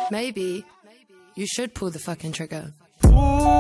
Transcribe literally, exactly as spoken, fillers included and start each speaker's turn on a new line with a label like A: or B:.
A: Maybe you should pull the fucking trigger.
B: Pull